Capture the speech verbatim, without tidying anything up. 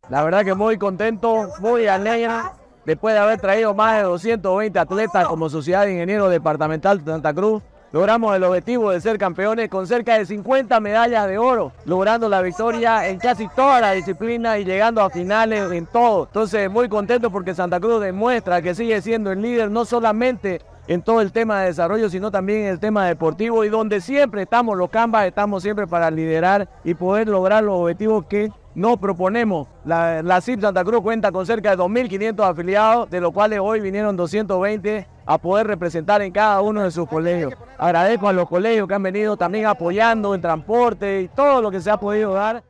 La verdad que muy contento, muy alegre, después de haber traído más de doscientos veinte atletas como Sociedad de Ingenieros Departamental de Santa Cruz. Logramos el objetivo de ser campeones con cerca de cincuenta medallas de oro, logrando la victoria en casi todas las disciplinas y llegando a finales en todo. Entonces muy contento porque Santa Cruz demuestra que sigue siendo el líder no solamente en todo el tema de desarrollo, sino también en el tema deportivo, y donde siempre estamos los Cambas, estamos siempre para liderar y poder lograr los objetivos que nos proponemos. La, la C I P Santa Cruz cuenta con cerca de dos mil quinientos afiliados, de los cuales hoy vinieron doscientos veinte a poder representar en cada uno de sus colegios. Agradezco a los colegios que han venido también apoyando en transporte y todo lo que se ha podido dar.